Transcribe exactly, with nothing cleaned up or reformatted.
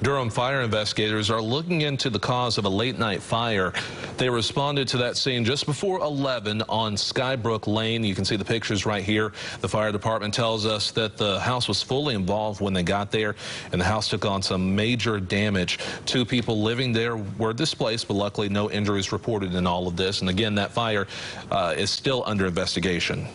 Durham fire investigators are looking into the cause of a late-night fire. They responded to that scene just before eleven on Skybrook Lane. You can see the pictures right here. The fire department tells us that the house was fully involved when they got there, and the house took on some major damage. Two people living there were displaced, but luckily no injuries reported in all of this. And again, that fire uh, is still under investigation.